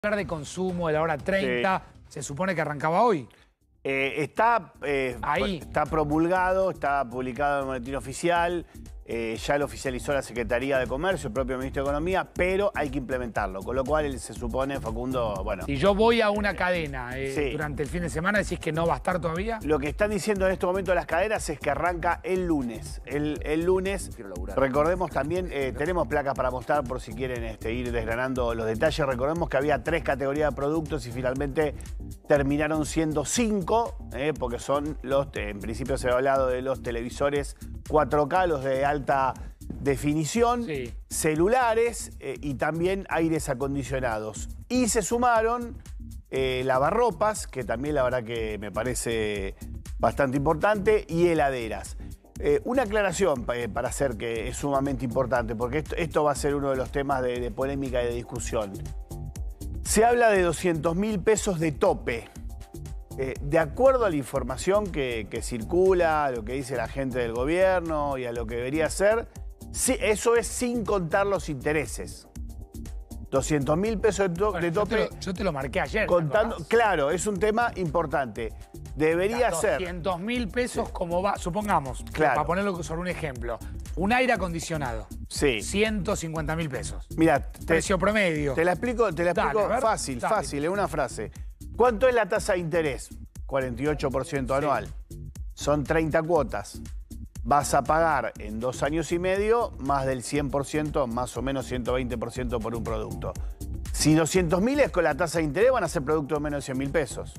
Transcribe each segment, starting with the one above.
Hablar de consumo de la hora 30, se supone que arrancaba hoy. Está Ahí. Está promulgado, está publicado en el boletín oficial, ya lo oficializó la Secretaría de Comercio, el propio Ministro de Economía, pero hay que implementarlo, con lo cual se supone, Facundo, bueno... Si yo voy a una cadena Sí. durante el fin de semana, ¿decís que no va a estar todavía? Lo que están diciendo en este momento las cadenas es que arranca el lunes. El lunes, recordemos también, tenemos placas para mostrar por si quieren ir desgranando los detalles. Recordemos que había 3 categorías de productos y finalmente terminaron siendo 5, porque son los, en principio se ha hablado de los televisores 4K, los de alta definición, Sí. celulares y también aires acondicionados. Y se sumaron lavarropas, que también la verdad que me parece bastante importante, y heladeras. Una aclaración para hacer que es sumamente importante, porque esto va a ser uno de los temas de polémica y de discusión. Se habla de 200.000 pesos de tope. De acuerdo a la información que circula, a lo que dice la gente del gobierno y a lo que debería ser, sí, eso es sin contar los intereses. 200.000 pesos de tope. Yo te lo marqué ayer. Contando, claro, es un tema importante. Debería ser. 200.000 pesos como va, supongamos, Claro. para ponerlo sobre un ejemplo, un aire acondicionado. Sí. 150.000 pesos. Mira, Precio promedio. te la explico Dale, a ver, fácil, dale. fácil, en una frase. ¿Cuánto es la tasa de interés? 48% anual. Son 30 cuotas. Vas a pagar en 2 años y medio más del 100%, más o menos 120% por un producto. Si 200.000 es con la tasa de interés, van a ser productos de menos de 100.000 pesos.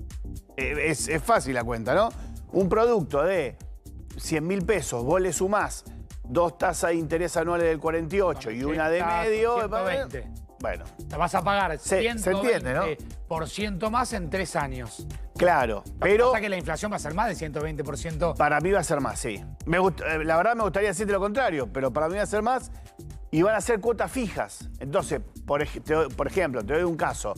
Es fácil la cuenta, ¿no? Un producto de 100.000 pesos, vos le sumás 2 tasas de interés anuales del 48 y una de medio... 120. Bueno, Te vas a pagar se entiende, ¿no? 120% más en 3 años. claro, Pero pero pasa que la inflación va a ser más del 120%. para mí va a ser más, sí. La verdad me gustaría decirte lo contrario, pero para mí va a ser más y van a ser cuotas fijas. Entonces, por ejemplo, te doy un caso.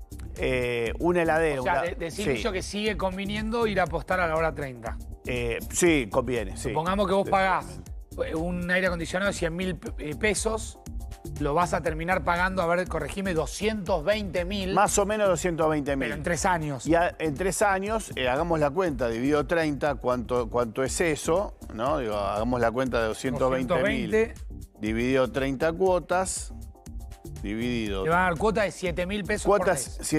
Una heladera... O sea, decir yo que sigue conviniendo ir a apostar a la hora 30. Sí, conviene, sí. Supongamos que vos pagás un aire acondicionado de 100.000 pesos, lo vas a terminar pagando, a ver, corregime, 220.000. Más o menos 220.000. Pero en 3 años. Y en 3 años, hagamos la cuenta, dividido 30, ¿cuánto es eso? ¿No? Digo, hagamos la cuenta de 220.000 dividido 30 cuotas, dividido... Te van a dar cuota de 7.000 pesos Cuotas por mes.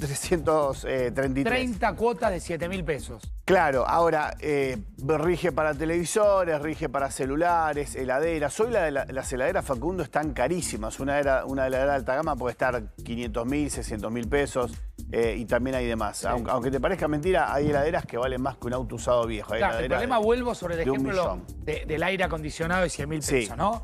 7.333. 30 cuotas de 7.000 pesos. Claro, ahora, rige para televisores, rige para celulares, heladeras. Hoy las heladeras, Facundo, están carísimas. Una heladera de alta gama puede estar 500.000, 600.000 pesos y también hay demás. Sí. Aunque te parezca mentira, hay heladeras que valen más que un auto usado viejo. Hay Claro, el heladeras problema, vuelvo sobre el de 1 ejemplo millón. del aire acondicionado de 100.000 pesos, Sí. ¿no?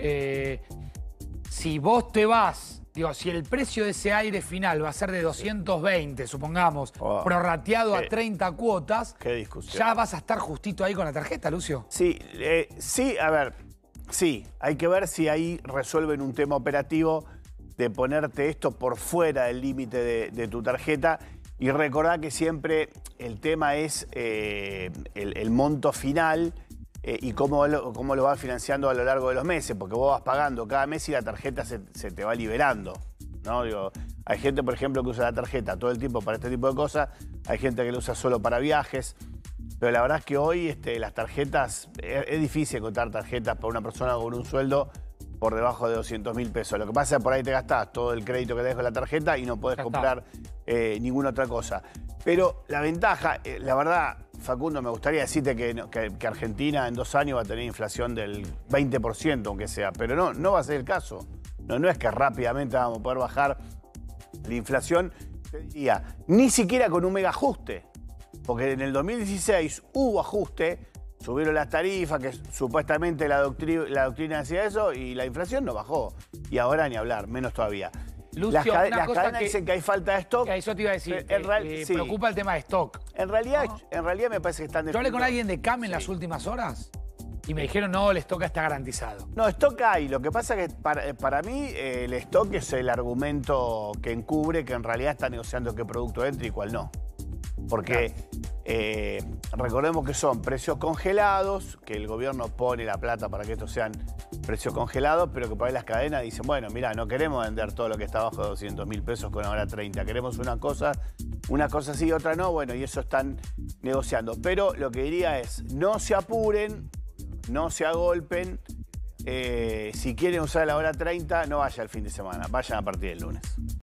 Si vos te vas, digo, si el precio de ese aire final va a ser de 220, supongamos, Oh, prorrateado a qué- 30 cuotas, Qué discusión. ya vas a estar justito ahí con la tarjeta, Lucio. Sí, sí, a ver, sí, hay que ver si ahí resuelven un tema operativo de ponerte esto por fuera del límite de tu tarjeta y recordar que siempre el tema es el monto final y cómo lo vas financiando a lo largo de los meses, porque vos vas pagando cada mes y la tarjeta se te va liberando, ¿no? Digo, hay gente, por ejemplo, que usa la tarjeta todo el tiempo para este tipo de cosas, hay gente que la usa solo para viajes. Pero la verdad es que hoy las tarjetas, es difícil encontrar tarjetas para una persona con un sueldo por debajo de 200.000 pesos. Lo que pasa es que por ahí te gastás todo el crédito que te deja la tarjeta y no podés Ya comprar ninguna otra cosa. Pero la ventaja, la verdad, Facundo, me gustaría decirte que Argentina en 2 años va a tener inflación del 20%, aunque sea. Pero no va a ser el caso. No es que rápidamente vamos a poder bajar la inflación, te diría, ni siquiera con un mega ajuste. Porque en el 2016 hubo ajuste, subieron las tarifas, que supuestamente la doctrina decía eso, y la inflación no bajó. Y ahora ni hablar, menos todavía. Lucio, las una cosa cadenas dicen que hay falta de stock. Que eso te iba a decir, Sí. preocupa el tema de stock. En realidad, ¿No? me parece que están Yo hablé con definiendo- alguien de CAM en las últimas horas y me dijeron, no, el stock está garantizado. No, stock hay. Lo que pasa es que para mí el stock es el argumento que encubre que en realidad está negociando qué producto entra y cuál no. Porque recordemos que son precios congelados, que el gobierno pone la plata para que estos sean precio congelado, pero que por ahí las cadenas dicen, bueno, mira, no queremos vender todo lo que está abajo de 200.000 pesos con ahora 30, queremos una cosa sí y otra no, bueno, y eso están negociando. Pero lo que diría es, no se apuren, no se agolpen, si quieren usar la hora 30, no vaya el fin de semana, vayan a partir del lunes.